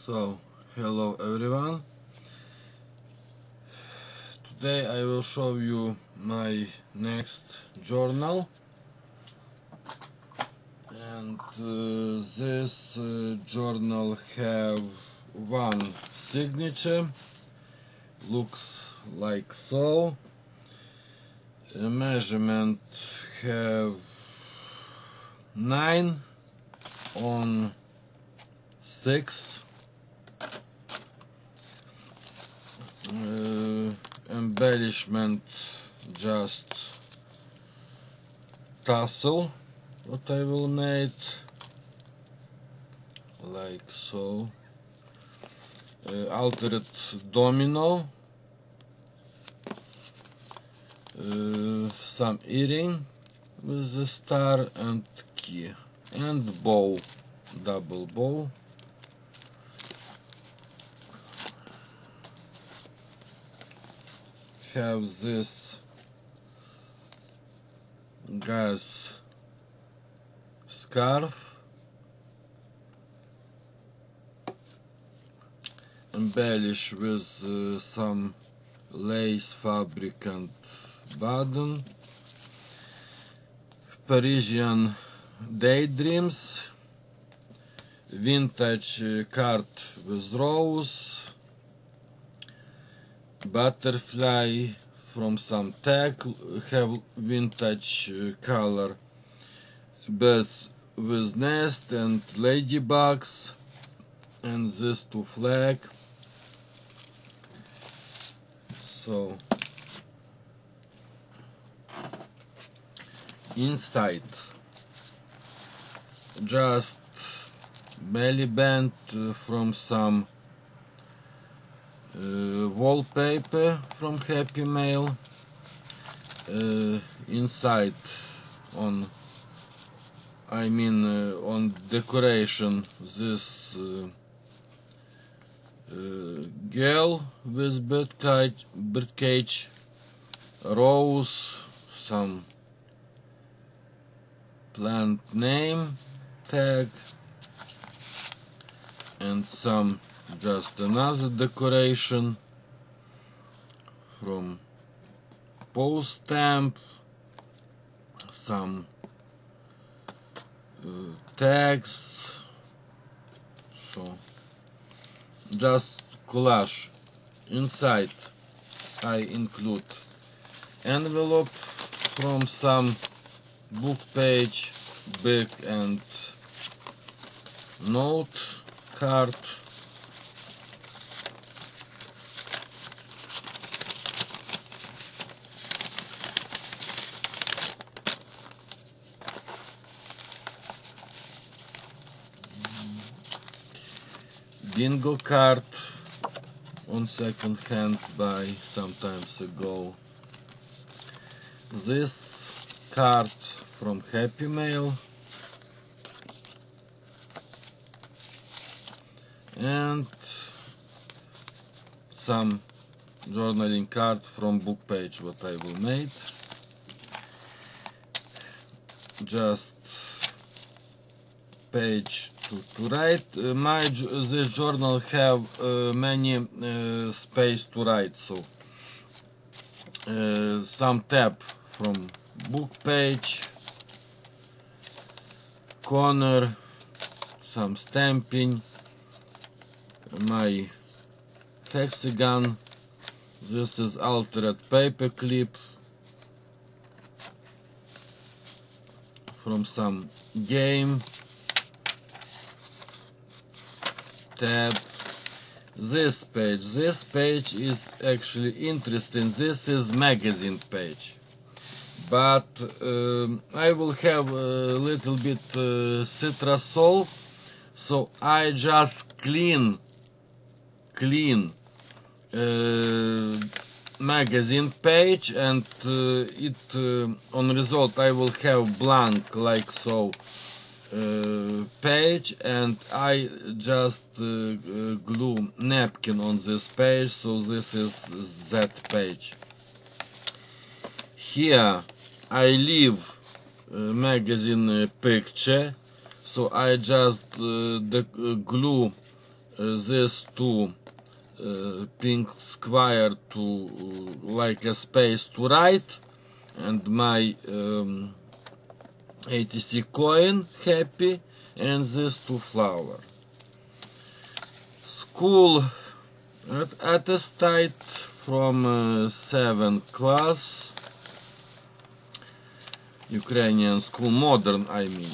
So, hello everyone. Today I will show you my next journal, and this journal have one signature, looks like so. Measurement have 9 on 6. Embellishment just tassel, what I will make like so. Altered domino, some earring with the star and key, and bow, double bow. Have this gas scarf, embellish with some lace fabric and button. Parisian daydreams, vintage card with rose, butterfly from some tag, have vintage color, birds with nest and ladybugs, and this two flag. So inside just belly band from some wallpaper from Happy Mail. Inside on on decoration, this girl with birdcage, rose, some plant name tag, and some just another decoration from post stamp, some tags. So just collage. Inside I include envelope from some book page, big, and note card. Bingo card on second hand buy some times ago. This card from Happy Mail, and some journaling card from book page what I will make. Just page to write. This journal have many space to write, so some tab from book page, corner, some stamping, my hexagon. This is altered paper clip from some game tab. This page is actually interesting. This is magazine page, but I will have a little bit citrusol, so I just clean magazine page, and on result I will have blank like so page, and I just glue napkin on this page, so this is that page. Here I leave magazine picture, so I just glue this two pink square to like a space to write, and my ATC coin happy, and this two flower. School attestate from 7th class, Ukrainian school, modern I mean.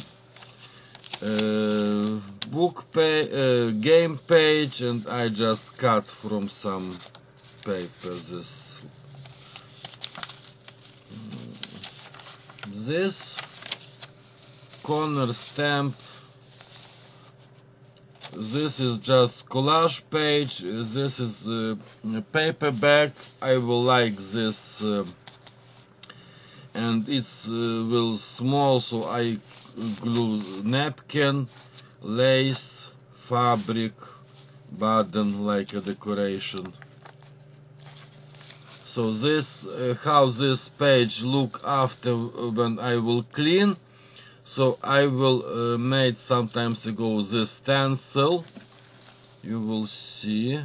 Game page, and I just cut from some paper this corner stamp. This is just collage page. This is paperback. I will like this, and it's will small, so I glue napkin, lace, fabric, button like a decoration. So this how this page look after when I will clean. So I will made sometimes ago this stencil. You will see,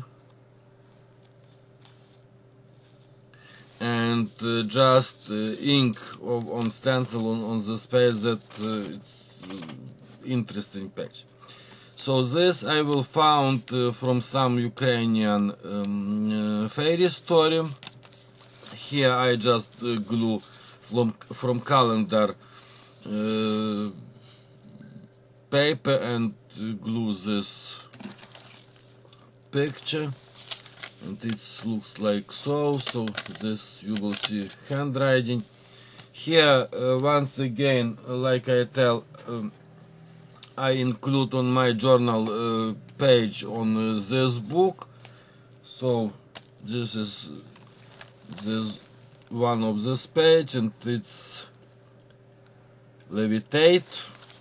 and just ink on stencil on this page. That interesting page. So this I will found from some Ukrainian fairy story. Here I just glue from calendar paper and glue this picture, and it looks like so. So this you will see handwriting. Here once again, like I tell, I include on my journal page on this book. So this is this one of this page, and it's levitate.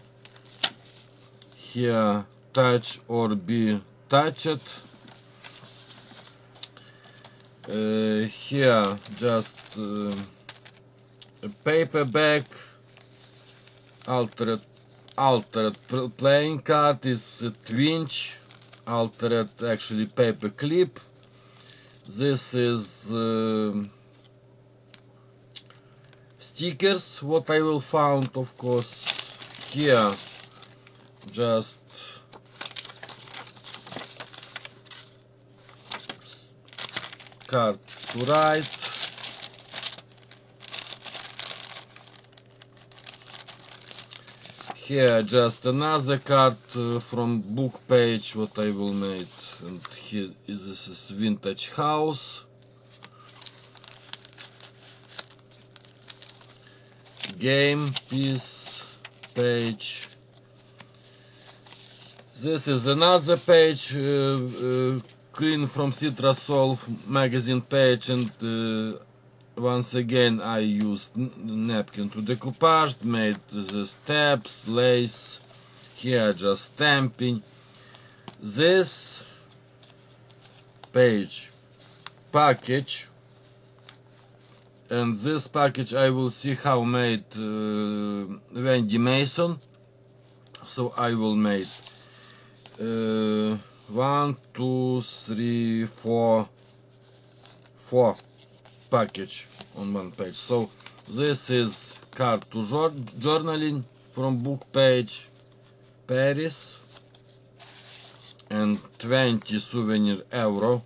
Here touch or be touched. Here just a paperback, altered playing card is a twinge, altered actually paper clip. This is stickers, what I will found, of course. Here just card to write. Here just another card from book page what I will make, and here is this is vintage house. Game piece page. This is another page clean from Citrasolve magazine page, and once again I used napkin to decoupage, made the steps, lace. Here just stamping. This page package, and this package I will see how made Wendy Mason. So I will make 1, 2, 3, 4 package on one page. So this is card to journaling from book page, Paris, and 20 souvenir euro.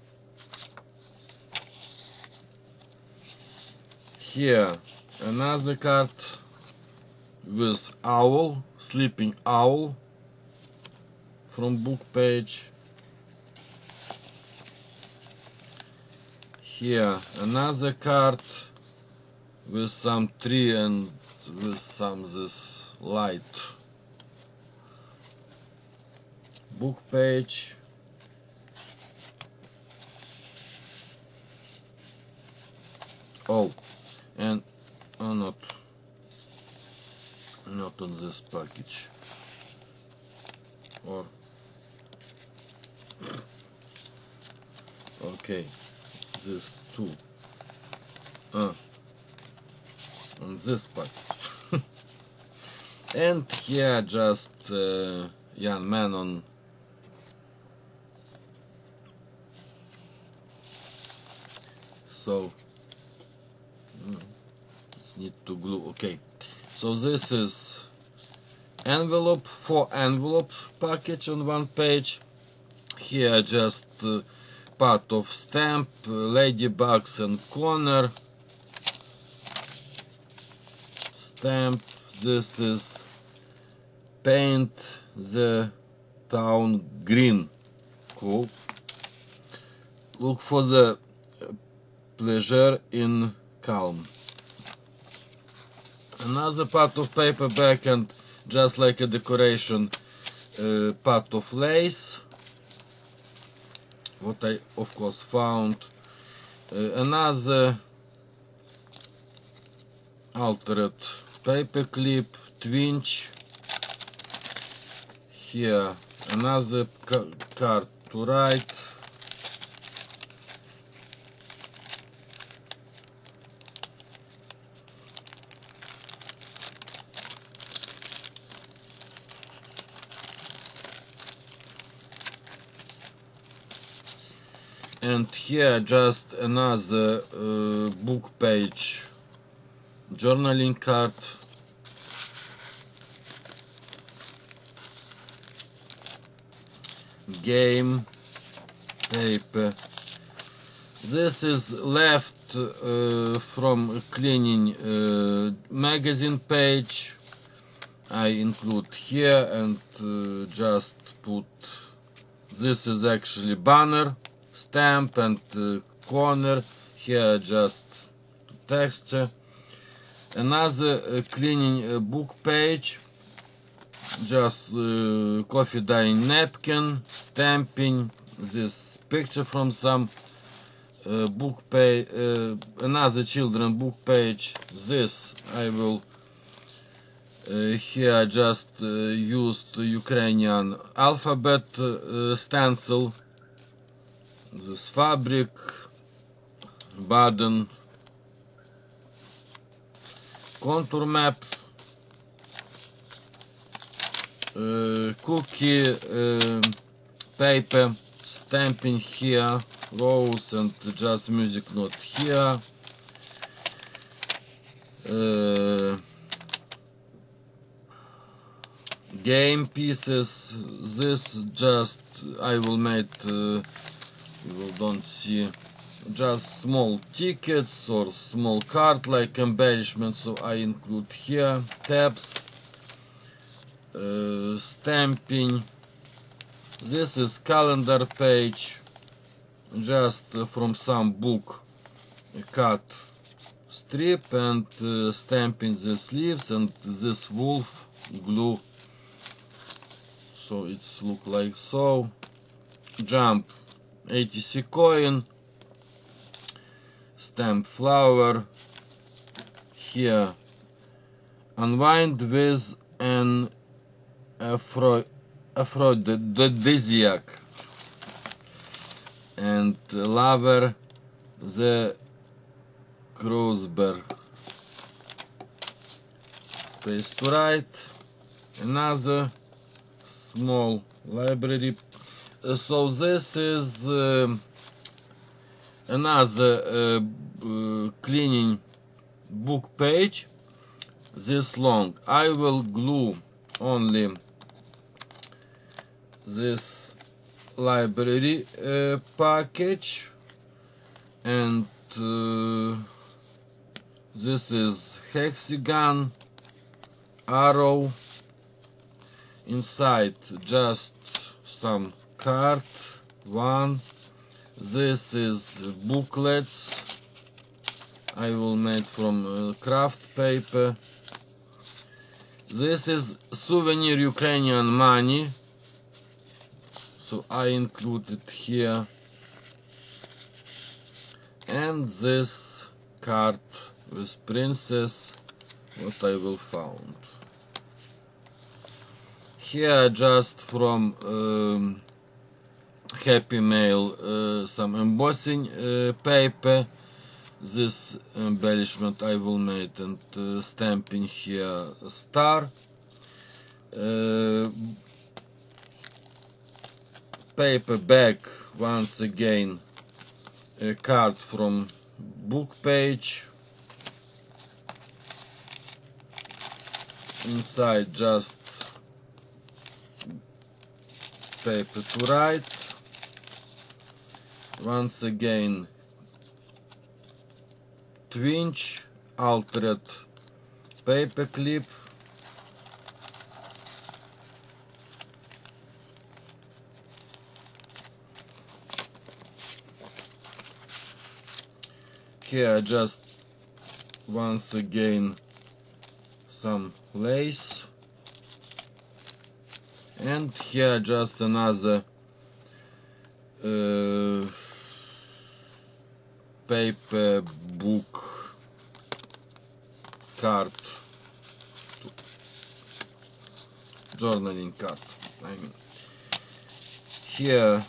Here another card with owl, sleeping owl, from book page. Here another card with some tree and with some this light. Book page. Oh, and not on this package. Or okay, this too. On this package. And here just young man on so it's need to glue. Okay, so this is envelope, 4 envelope package on one page. Here just part of stamp, ladybugs and corner stamp. This is paint the town green. Cool. Look for the pleasure in calm. Another part of paperback, and just like a decoration, part of lace, what I of course found. Another altered paper clip, twinge. Here another card to write. And here just another book page journaling card. Game paper. This is left from cleaning magazine page. I include here and just put, this is actually banner, stamp and corner, here just texture. Another cleaning book page, just coffee dyeing napkin, stamping, this picture from some book page, another children book page. This I will here just used Ukrainian alphabet stencil, this fabric, button, contour map, cookie paper, stamping here, rose and just music note here, game pieces. This just I will make, you don't see, just small tickets or small card like embellishment, so I include here tabs, stamping. This is calendar page, just from some book cut strip and stamping the sleeves and this wolf glue, so it's look like so. Jump ATC coin, stamp flower, here unwind with an aphrodisiac, and lover the crossbar, space to write. Another small library. So this is another cleaning book page, this long. I will glue only this library package, and this is hexagon, arrow, inside just some card, one. This is booklets I will make from craft paper. This is souvenir Ukrainian money, so I included here, and this card with princess, what I will found. Here just from Happy Mail some embossing paper, this embellishment I will make, and stamping here a star. Paper bag, once again a card from book page. Inside just paper to write. Once again twinge, altered paper clip. Here just once again some lace, and here just another paper book card, journaling card. I mean, here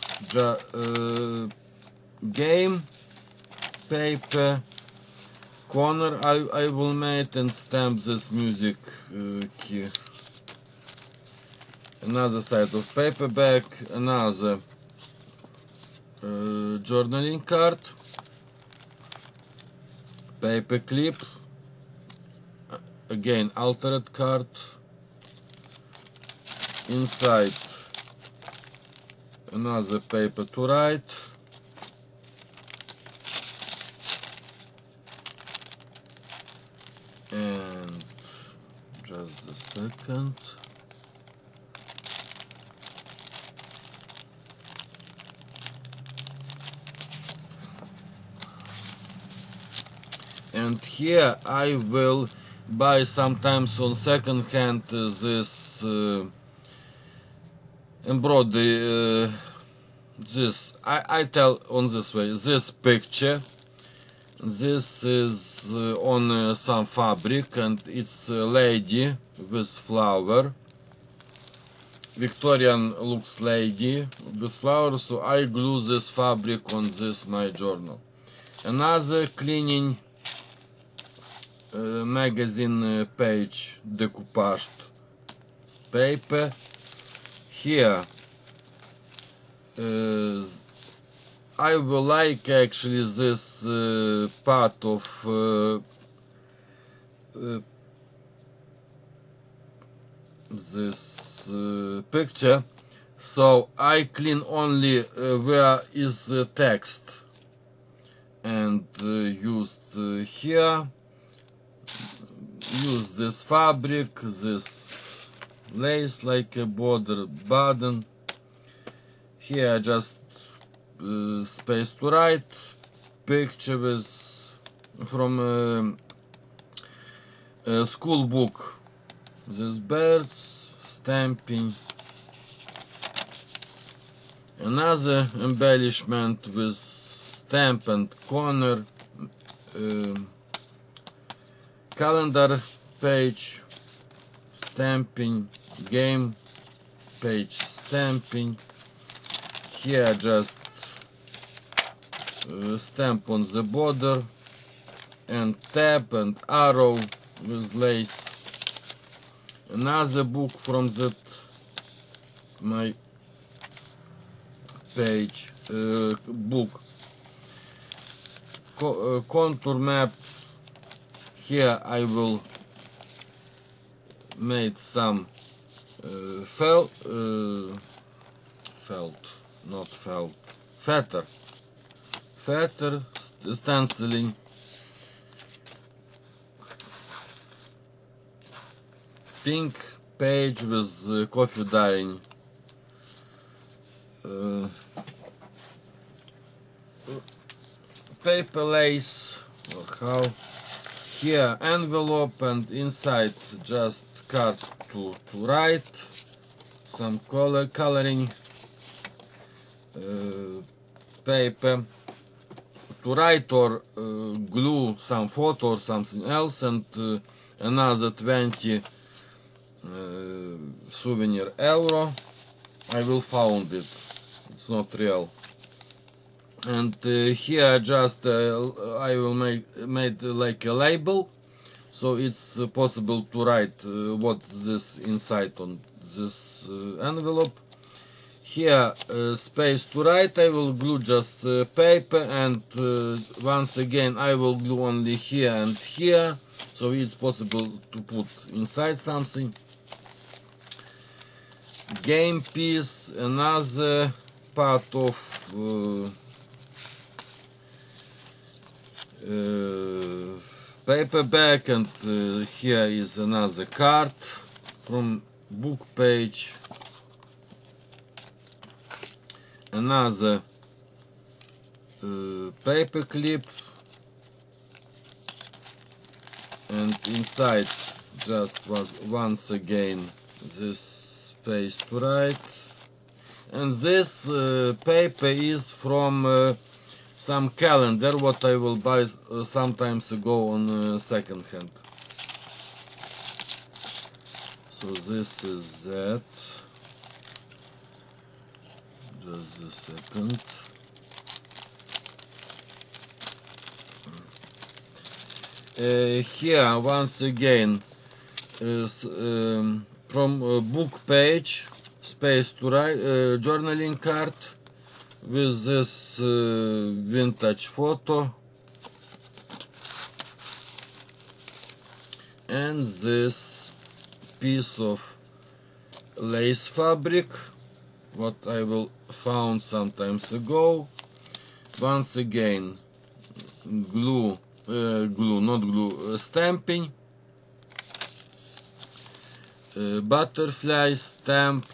game paper corner I will make and stamp this music key. Another side of paperback, another journaling card, paper clip, again altered card, inside another paper to write, and just a second. And here I will buy sometimes on second hand this embroidery, this I tell on this way, this picture. This is on some fabric, and it's a lady with flower, Victorian looks lady with flower, so I glue this fabric on this my journal. Another cleaning magazine page decoupaged paper. Here I will like actually this part of this picture, so I clean only where is text, and used here, use this fabric, this lace like a border button. Here just space to write, picture with from a school book, this birds, stamping, another embellishment with stamp and corner, calendar page, stamping, game page, stamping. Here just stamp on the border, and tab and arrow with lace. Another book from that my page, book, contour map. Here I will make some feather, stenciling. Pink page with coffee dyeing. Paper lace, or how. Here envelope, and inside just card to write, some coloring paper to write, or glue some photo or something else, and another 20 souvenir euro. I will found it, it's not real. And here just I will make like a label, so it's possible to write what this inside on this envelope. here space to write, I will glue just paper, and once again I will glue only here and here, so it's possible to put inside something. Game piece, another part of paperback, and here is another card from book page, another paper clip, and inside just was once again this space to write. And this paper is from some calendar what I will buy sometimes ago on second hand. So this is that. Just a second. Here once again from book page, space to write, journaling card with this vintage photo and this piece of lace fabric what I will found sometimes ago. Once again stamping, butterfly stamp,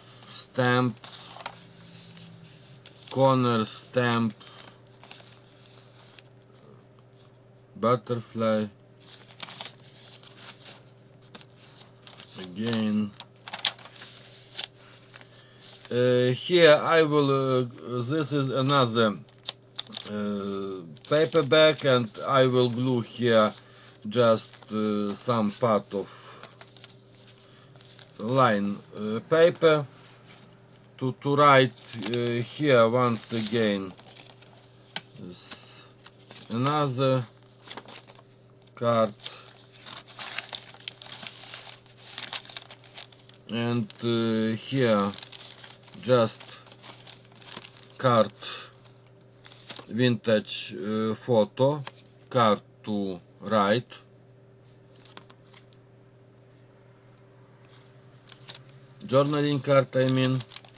corner stamp, butterfly again. Here I will this is another paperback, and I will glue here just some part of line paper to write here once again is another card, and here just card vintage photo, card to write, journaling card I mean,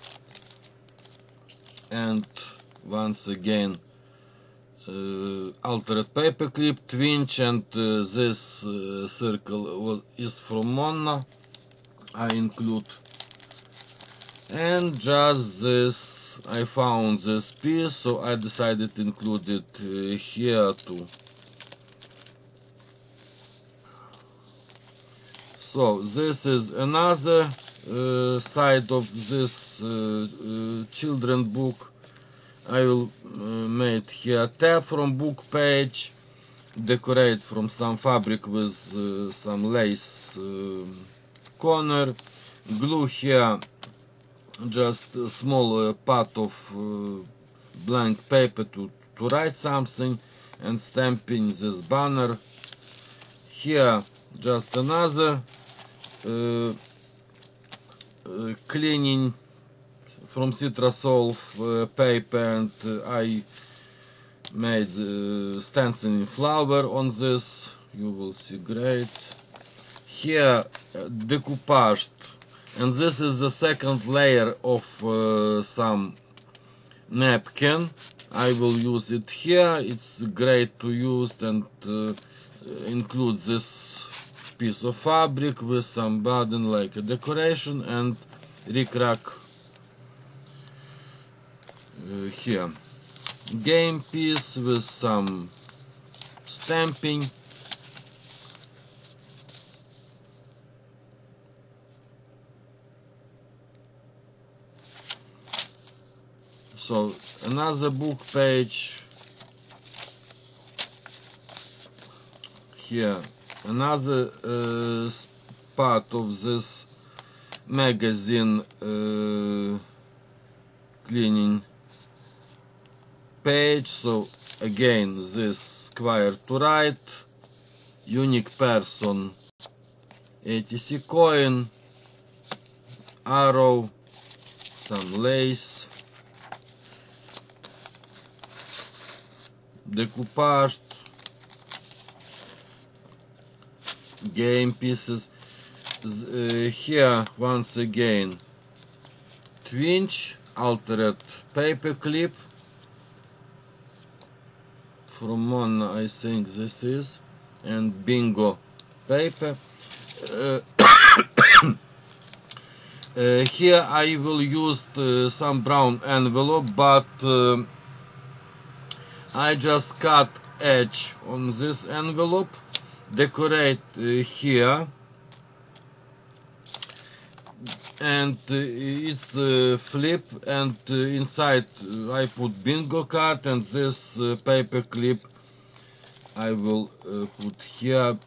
and once again altered paper clip, twinge, and this circle is from Monna, I include, and just this I found this piece, so I decided to include it here too. So this is another side of this children book. I will make here tab from book page, decorate from some fabric with some lace corner, glue here just a small part of blank paper to write something, and stamping this banner. Here just another cleaning from Citrasol paper, and I made stenciling flower on this, you will see great. Here decoupaged, and this is the second layer of some napkin. I will use it here, it's great to use, and include this piece of fabric with some button like a decoration, and ric-rac here. Game piece with some stamping. So another book page, here another part of this magazine cleaning page. So again this square to write, unique person, ATC coin, arrow, some lace, decoupaged, game pieces. Here once again twinge, altered paper clip from Mona, I think this is, and bingo paper. Here I will use some brown envelope, but I just cut edge on this envelope, decorate here, and it's flip, and inside I put bingo card, and this paper clip I will put here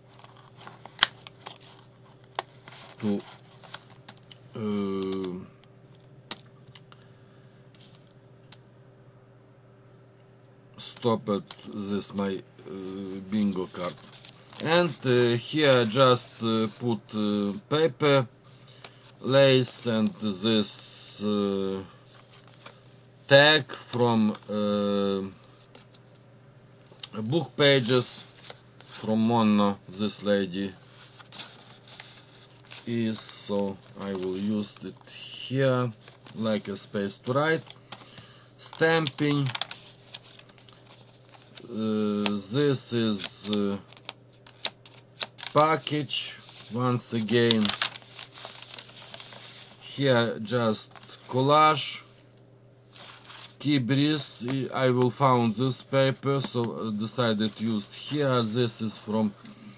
to stop at this my bingo card. And here just put paper lace and this tag from book pages from Mona. This lady is, so I will use it here like a space to write. Stamping. This is package once again. Here just collage. Key breeze. I will found this paper, so decided to use here. This is from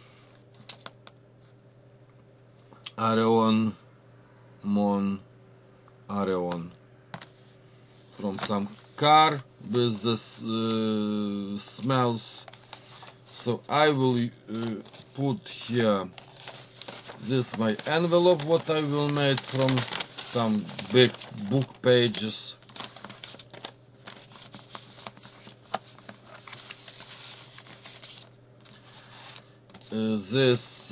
Areon Mon Areon, from some car with this smells. So I will put here this my envelope what I will make from some big book pages. This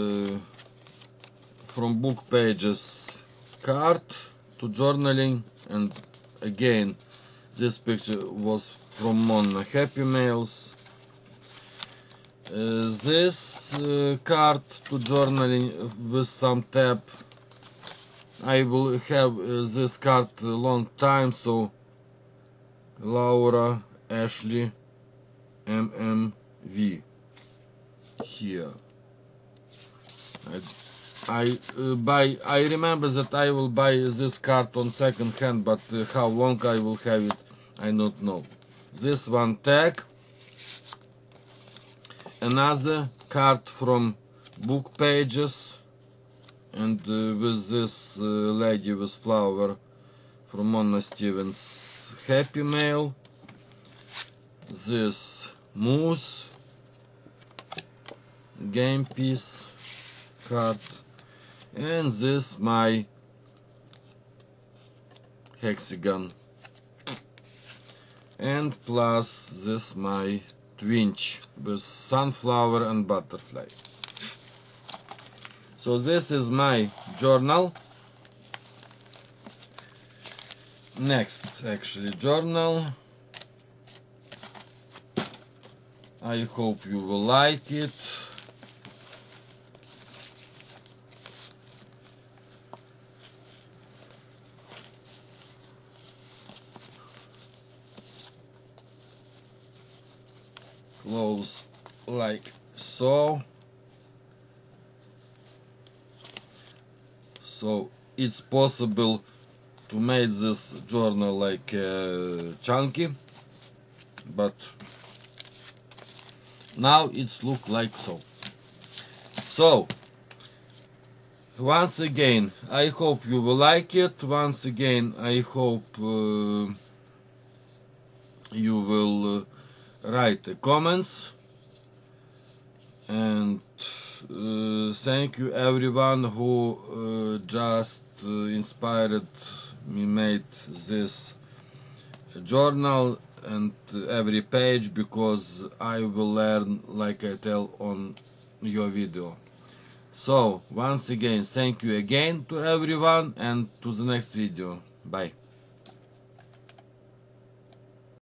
from book pages card to journaling, and again this picture was from Mona Happy Mails. This card to journaling with some tab. I will have this card a long time, so Laura Ashley MMV here. I remember that I will buy this card on second hand, but how long I will have it, I don't know. This one tag, another card from book pages, and with this lady with flower from Mona Stevens Happy Mail. This moose game piece card, and this my hexagon, and plus this my twinge with sunflower and butterfly. So this is my journal. Next, actually, journal. I hope you will like it. Close like so. So it's possible to make this journal like chunky, but now it's look like so. So once again, I hope you will like it. Once again, I hope you will write the comments, and thank you everyone who just inspired me made this journal and every page, because I will learn like I tell on your video. So once again, thank you again to everyone, and to the next video. Bye.